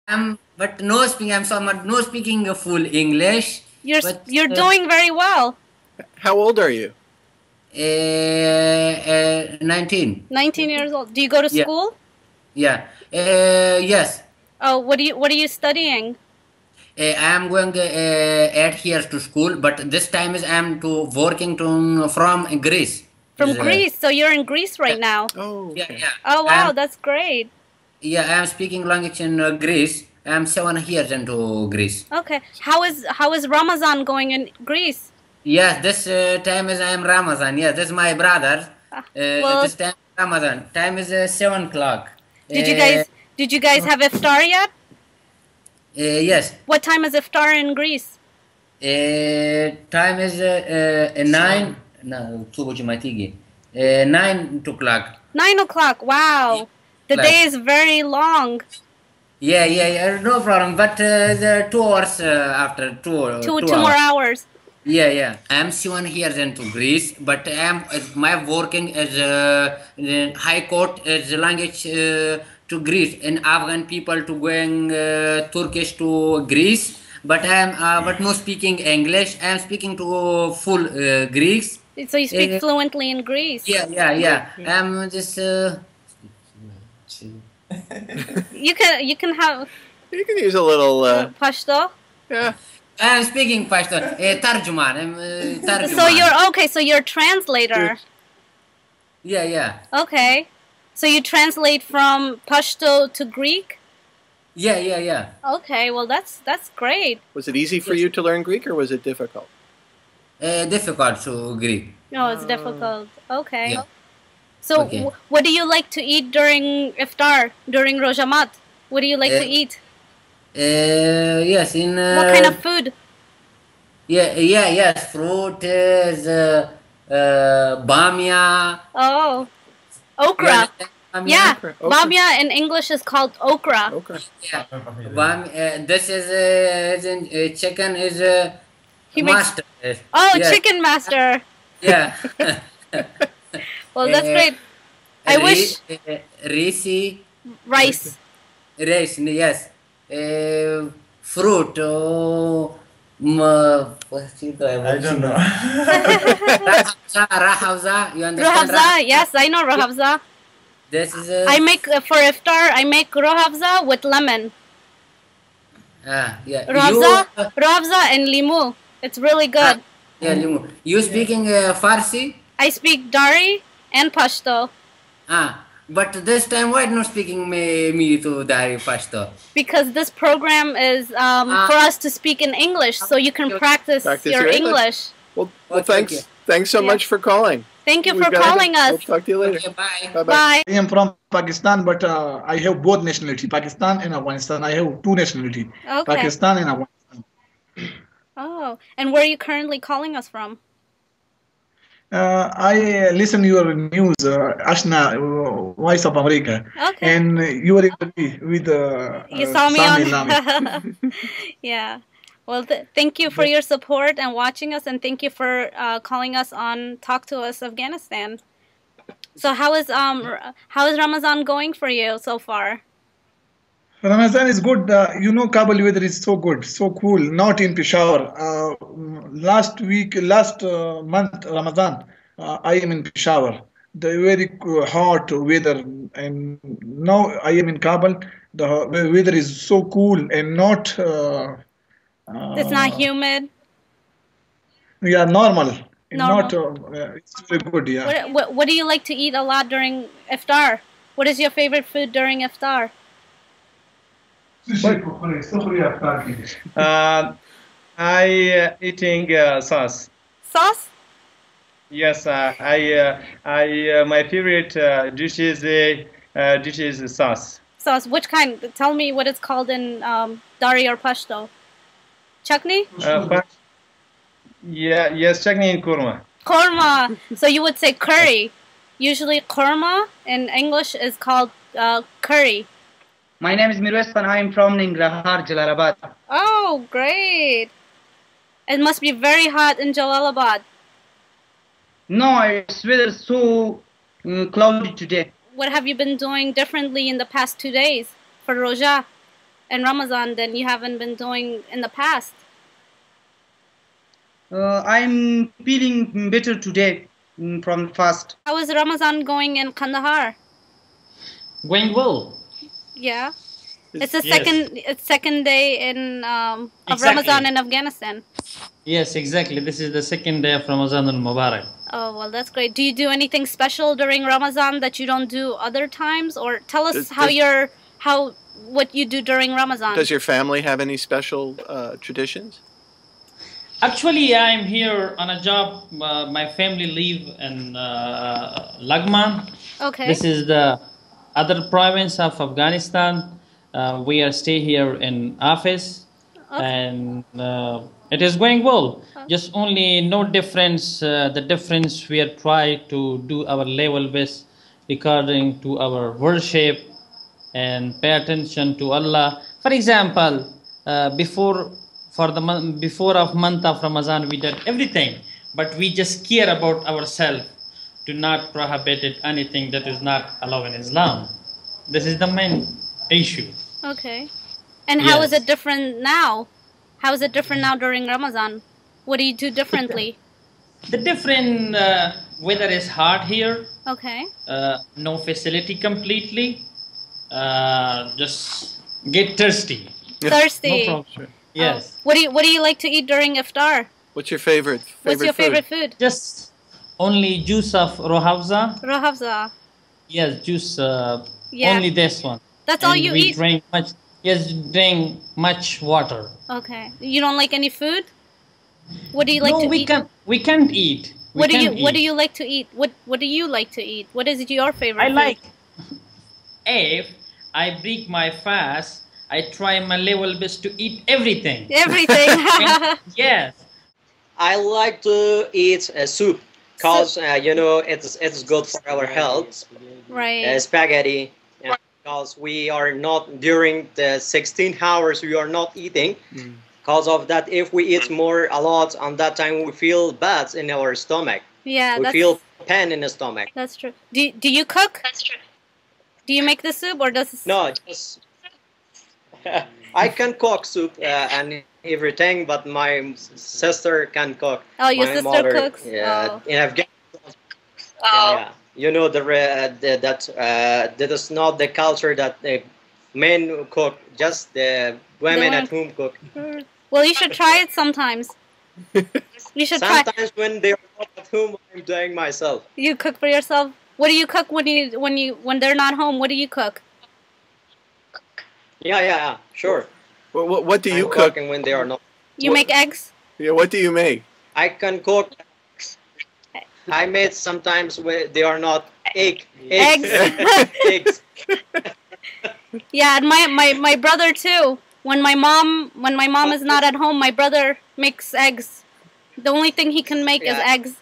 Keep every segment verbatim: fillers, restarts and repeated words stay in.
I'm, but no speaking. I'm sorry, not no speaking full English. You're but, you're uh, doing very well. How old are you? Uh, uh, nineteen. nineteen years old. Do you go to Yeah. school? Yeah. Uh, yes. Oh, what do you what are you studying? Uh, I am going uh, eight years to school, but this time is I am to working to from Greece. From Is, uh, Greece. So you're in Greece right yeah. now. Oh, Yeah, okay. yeah. Oh I wow, am, that's great. yeah, I am speaking language in uh, Greece. I am seven years into Greece. Okay. How is how is Ramadan going in Greece? Yes, this uh, time is I am Ramadan. Yes, this is my brother. Ah, Uh, well, this time Ramadan. Time is uh, seven o'clock. did you Uh, guys did you guys have iftar yet? uh, yes. What time is iftar in Greece? Uh, time is uh, uh, nine. No, two uh, nine o'clock. Nine o'clock. Wow. The Like- day is very long. Yeah, yeah, yeah, no problem. But uh, the two hours uh, after two, uh, Two two, two more hours. hours. Yeah, yeah. I'm seven years into Greece, but I'm uh, my working as a uh, high court as language uh, to Greece and Afghan people to going uh, Turkish to Greece. But I'm uh, but no speaking English. I'm speaking to full uh, Greeks. So you speak Uh, fluently in Greece. Yeah, yeah, yeah. I'm just. Uh, You can you can have You can use a little. Uh, Pashto. yeah. I'm speaking Pashto. Uh, tarjuman. I'm uh, tarjuman. So you're okay. So you're a translator. Yeah, yeah. Okay. So you translate from Pashto to Greek. Yeah, yeah, yeah. Okay. Well, that's that's great. Was it easy for you to learn Greek, or was it difficult? Uh, difficult to Greek. No, it's difficult. Okay. Yeah. So Okay. wh- what do you like to eat during iftar, during Rojamat? What do you like to Uh, eat? Uh, yes, in. Uh, What kind of food? Yeah, yeah, yes. Fruit is uh, uh, bamia. Oh, You okra. understand bamia? Yeah, Okra, okra. bamia in English is called okra. Okay. Yeah. Bam, uh, this is uh, is in, uh, chicken is uh, He makes- master. Uh, Oh, yeah, chicken master. Yeah. Well, that's Uh, great. I wish uh, rice, rice. rice. Yes. Uh, fruit. Oh, ma, what's it? I don't know. Rahabza, rahabza. You understand? Rohavza. Yes, I know rohavza. This is a. I make uh, for iftar. I make rohavza with lemon. Ah, yeah. Rohavza, You, uh, rohavza and limu. It's really good. yeah, you, you speaking uh, Farsi? I speak Dari and Pashto Ah, but this time why not speaking me, me to Dari Pashto? because this program is um, Ah. for us to speak in English, so you can practice, Practice your your English. English. Well, well Okay, thanks. okay. Thanks so Yeah. much for calling. Thank you We've for gotta- calling us. We'll talk to you later. Okay, bye. Bye bye. Bye. I am from Pakistan, but uh, I have both nationality, Pakistan and Afghanistan. I have two nationality, Okay. Pakistan and Afghanistan. Oh, and where are you currently calling us from? Uh, I uh, listen your news, uh, Ashna, uh, Voice of America, Okay. and you are interview with uh, You uh, saw me Sami on. Lami. Yeah. Well, th- thank you for your support and watching us, and thank you for uh, calling us on Talk to Us Afghanistan. So how is um R- how is Ramadan going for you so far? Ramadan is good. Uh, you know, Kabul weather is so good, so cool. Not in Peshawar. Uh, last week, last uh, month, Ramadan, uh, I am in Peshawar. The very co- hot weather, and now I am in Kabul. The weather is so cool and not. Uh, uh, It's not humid. Yeah, normal. Normal. Not. Uh, uh, it's very good. Yeah. What, what what do you like to eat a lot during iftar? What is your favorite food during iftar? Uh, I uh, eating uh, sauce. Sauce? Yes, uh, I uh, I uh, my favorite uh, dish is uh, uh, dish is sauce. Sauce. Which kind? Tell me what it's called in um, Dari or Pashto. Chutney? Uh, but, yeah, yes, chutney and kurma. Korma. So you would say curry. Usually korma in English is called uh, curry. My name is Mirwes and I am from Ningrahar, Jalalabad. Oh, great. It must be very hot in Jalalabad. No, it's weather so uh, cloudy today. What have you been doing differently in the past two days for Roja? in Ramadan than you haven't been doing in the past? Uh, I'm feeling better today mm, from the fast. How is Ramadan going in Kandahar? Going well. Yeah. It's Is- the Yes. second it's second day in um, of Exactly. Ramadan in Afghanistan. Yes, exactly. This is the second day of Ramadan al-Mubarak. Oh, well, that's great. Do you do anything special during Ramadan that you don't do other times? Or tell us Does- how does- your how what you do during Ramadan. Does your family have any special uh, traditions? Actually, I'm here on a job. Uh, my family live in uh, Lagman. Okay. This is the other province of Afghanistan. Uh, we are stay here in office, Okay. and uh, it is going well. Just only no difference. Uh, the difference we are try to do our level best according to our worship and pay attention to Allah. For example, uh, before for the month, before of month of Ramadan, we did everything, but we just care about ourselves to not prohibit it, anything that is not allowed in Islam. This is the main issue. Okay. And how is Yes. it different now? How is it different now during Ramadan? What do you do differently? The different uh, weather is hot here. Okay. Uh, no facility completely. Uh, just get thirsty. Thirsty. No problem. Yes. Oh. What do you What do you like to eat during iftar? What's your favorite? favorite What's your food? favorite food? Just only juice of rohavza. Rohavza. Yes, juice. Uh, Yeah. Only this one. That's all And you we eat? drink much. Yes, drink much water. Okay. You don't like any food? What do you like no, to we eat? can. We can't eat. We What do you can't What do eat. you like to eat? What What do you like to eat? What is your favorite? I food? like. If I break my fast, I try my level best to eat everything. everything. And yes. I like to eat uh, soup because uh, you know it's it's good for our health. right. Uh, spaghetti, because we are not during the sixteen hours we are not eating. Mm. Because of that, if we eat more a lot, on that time we feel bad in our stomach. Yeah. we that's feel pain in the stomach. that's true. Do Do you cook? That's true. Do you make the soup or does? No, just I can cook soup uh, and everything, but my sister can cook. Oh, your my sister mother, cooks? Yeah, Oh. in Afghanistan. Yeah, yeah. You know the, uh, the that uh, that is not the culture that the men cook, just the women women- at home cook. Well, you should try it sometimes. You should try. Sometimes when they are not at home, I'm doing myself. You cook for yourself. What do you cook when you when you when they're not home? What do you cook? Yeah, yeah, yeah, sure. What, what, what do you I'm cook? cooking when they are not. You What- make eggs. Yeah, what do you make? I can cook. I made sometimes when they are not egg. Eggs. Eggs. Yeah, and my, my my brother too. When my mom when my mom is not at home, my brother makes eggs. The only thing he can make is Yeah. eggs.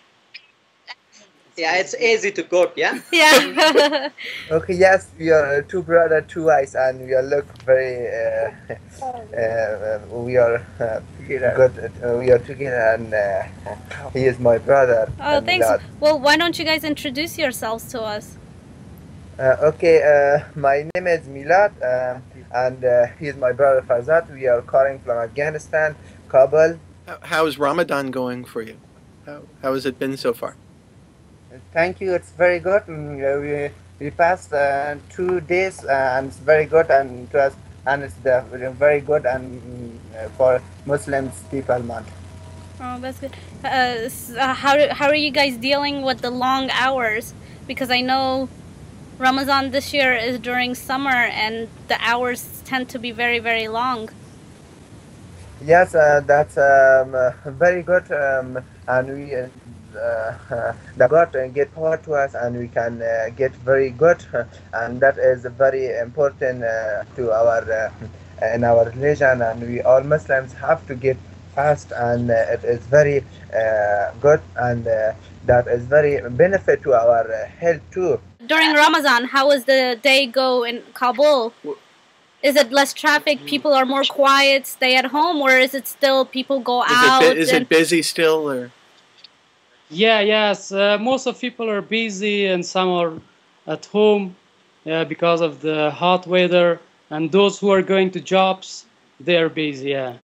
Yeah, it's easy to cook. Yeah. Yeah. Okay, yes, we are two brother, two eyes, and we are look very. Uh, uh, we are uh, good. Uh, we are together, and uh, he is my brother. Oh, and thanks. Milad. Well, why don't you guys introduce yourselves to us? Uh, okay, uh, my name is Milad, um, and uh, he is my brother Farzad. We are calling from Afghanistan, Kabul. How, how's Ramadan going for you? How, how has it been so far? Thank you. It's very good. Mm, uh, we we passed uh, two days, uh, and it's very good, and it was, and it's the, very good, and mm, for Muslims people month. Oh, that's good. Uh, s- uh, how do, how are you guys dealing with the long hours? Because I know Ramadan this year is during summer, and the hours tend to be very very long. Yes, uh, that's um, uh, very good, um, and we uh, uh, the God uh, get power to us, and we can uh, get very good, and that is very important uh, to our uh, in our religion, and we all Muslims have to get fast, and uh, it is very uh, good, and uh, that is very benefit to our uh, health too. During Ramadan, how is the day go in Kabul? Is it less traffic? People are more quiet, stay at home, or is it still people go Is, out? it, bu- is and- it busy still? Or Yeah, yes. Uh, most of people are busy and some are at home uh, because of the hot weather. and those who are going to jobs, they are busy. Yeah.